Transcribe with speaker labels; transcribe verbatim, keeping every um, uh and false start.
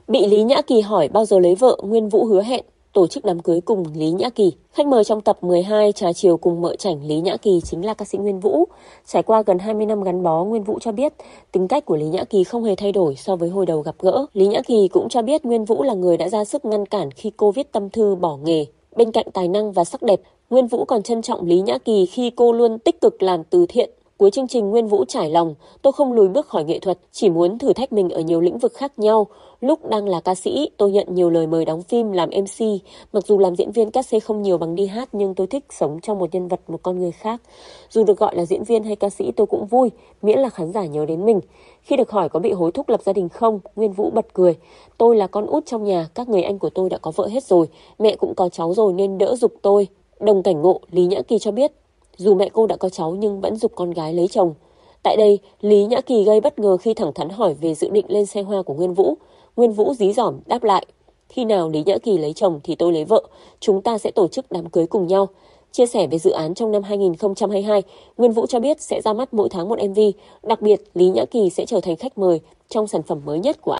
Speaker 1: Bị Lý Nhã Kỳ hỏi bao giờ lấy vợ, Nguyên Vũ hứa hẹn tổ chức đám cưới cùng Lý Nhã Kỳ. Khách mời trong tập mười hai Trà chiều cùng mợ chảnh Lý Nhã Kỳ chính là ca sĩ Nguyên Vũ. Trải qua gần hai mươi năm gắn bó, Nguyên Vũ cho biết tính cách của Lý Nhã Kỳ không hề thay đổi so với hồi đầu gặp gỡ. Lý Nhã Kỳ cũng cho biết Nguyên Vũ là người đã ra sức ngăn cản khi cô viết tâm thư bỏ nghề. Bên cạnh tài năng và sắc đẹp, Nguyên Vũ còn trân trọng Lý Nhã Kỳ khi cô luôn tích cực làm từ thiện. Cuối chương trình, Nguyên Vũ trải lòng, tôi không lùi bước khỏi nghệ thuật, chỉ muốn thử thách mình ở nhiều lĩnh vực khác nhau. Lúc đang là ca sĩ, tôi nhận nhiều lời mời đóng phim, làm em xê. Mặc dù làm diễn viên cát xê không nhiều bằng đi hát, nhưng tôi thích sống trong một nhân vật, một con người khác. Dù được gọi là diễn viên hay ca sĩ tôi cũng vui, miễn là khán giả nhớ đến mình. Khi được hỏi có bị hối thúc lập gia đình không, Nguyên Vũ bật cười. Tôi là con út trong nhà, các người anh của tôi đã có vợ hết rồi, mẹ cũng có cháu rồi nên đỡ giục tôi. Đồng cảnh ngộ, Lý Nhã Kỳ cho biết, dù mẹ cô đã có cháu nhưng vẫn giục con gái lấy chồng. Tại đây, Lý Nhã Kỳ gây bất ngờ khi thẳng thắn hỏi về dự định lên xe hoa của Nguyên Vũ. Nguyên Vũ dí dỏm đáp lại, khi nào Lý Nhã Kỳ lấy chồng thì tôi lấy vợ, chúng ta sẽ tổ chức đám cưới cùng nhau. Chia sẻ về dự án trong năm hai nghìn không trăm hai mươi hai, Nguyên Vũ cho biết sẽ ra mắt mỗi tháng một em vê, đặc biệt Lý Nhã Kỳ sẽ trở thành khách mời trong sản phẩm mới nhất của